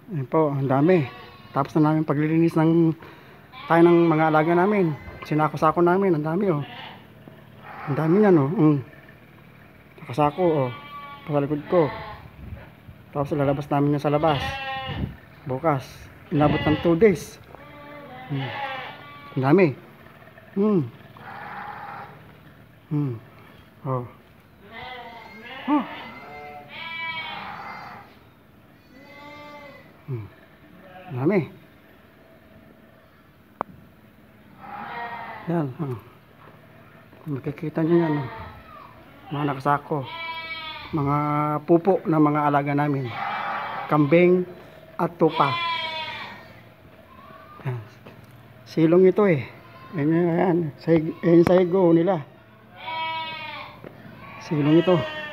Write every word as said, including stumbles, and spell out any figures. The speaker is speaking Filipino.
Ayan po, ang dami. Tapos na namin paglilinis ng tayo ng mga alaga namin. Sinako-sako namin, ang dami oh. Ang dami yan oh. Mm. Nakasako oh. Sa likod ko. Tapos lalabas namin yan sa labas. Bukas. Inabot ng two days. Mm. Ang dami. Hmm. Hmm. Oh. Oh. Hmm. Ang dami. Yan. Oh. Makikita nyo yan. Oh. Mga nakasako. Mga pupo ng mga alaga namin. Kambing at tupa. Yan. Silong ito eh. Ayan, ayan. Say, ayan sa ego nila. Silong ito.